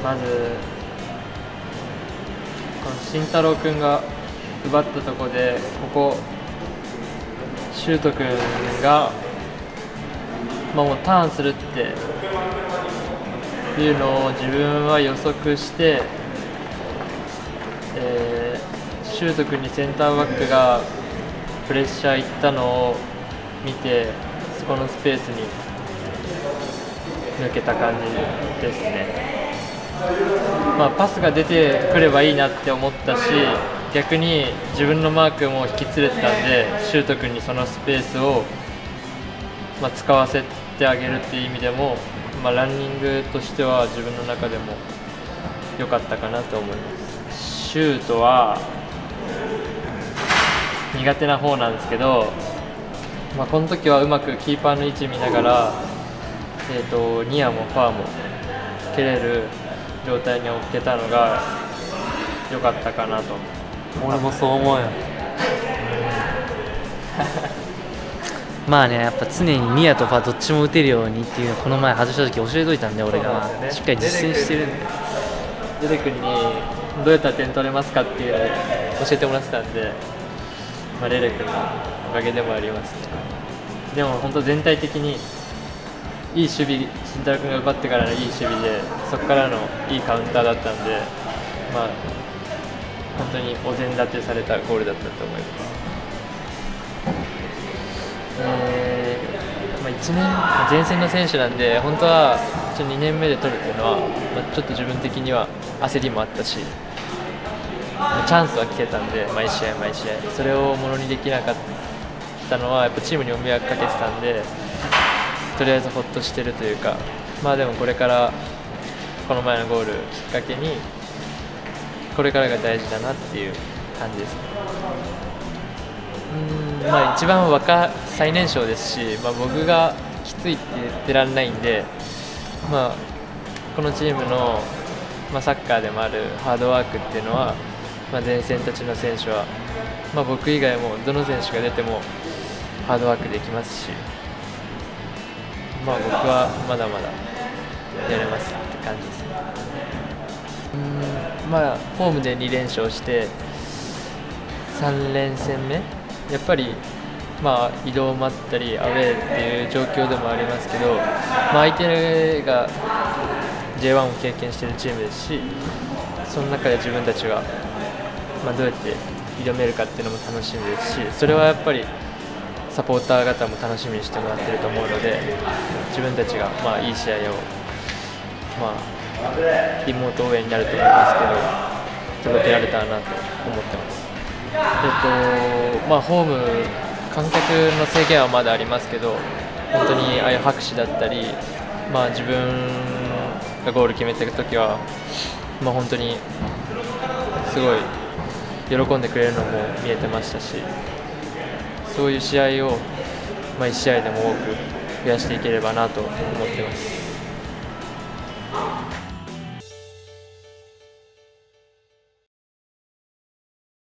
まずこの慎太郎君が奪ったところで、ここ修斗君が、もうターンするっていうのを自分は予測して、修斗君にセンターバックがプレッシャーいったのを見て、そこのスペースに抜けた感じですね。パスが出てくればいいなって思ったし、逆に自分のマークも引き連れてたんで、修斗君にそのスペースを、使わせてあげるっていう意味でも、ランニングとしては自分の中でも良かったかなと思います。シュートは苦手な方なんですけど、この時はうまくキーパーの位置見ながら、ニアもファーも蹴れる状態に置けたのが良かったかなと。 俺もそう思うよ。まあね、やっぱ常にニアとファーどっちも打てるようにっていうのをこの前外した時教えといたんで、俺がしっかり実践してるんで。 デレ君にどうやったら点取れますかっていうのを教えてもらってたんで、レレ君のおかげでもありますね。でも本当全体的にいい守備、慎太郎君が奪ってからのいい守備で、そこからのいいカウンターだったんで、本当にお膳立てされたゴールだったと思います。1年前線の選手なんで、本当は2年目で取るっていうのは、ちょっと自分的には焦りもあったし、チャンスは来てたんで、毎試合毎試合それをものにできなかったのはやっぱチームにも迷惑かけてたんで、とりあえずほっとしてるというか、でもこれからこの前のゴールきっかけにこれからが大事だなっていう感じですね。一番最年少ですし、僕がきついって言ってらんないんで、このチームの、サッカーでもあるハードワークっていうのは、前線たちの選手は、僕以外もどの選手が出てもハードワークできますし、僕はまだまだやれますって感じですね。ホームで2連勝して3連戦目、やっぱり移動もあったりアウェーっていう状況でもありますけど、相手が J1 を経験しているチームですし、その中で自分たちがどうやって挑めるかっていうのも楽しみですし、それはやっぱりサポーター方も楽しみにしてもらっていると思うので、自分たちがいい試合を、リモート応援になると思いますけど届けられたらなと思ってます。ホーム観客の制限はまだありますけど、本当にああいう拍手だったり、自分がゴール決めていくときは、本当にすごい喜んでくれるのも見えてましたし、そういう試合を1試合でも多く増やしていければなと思ってます。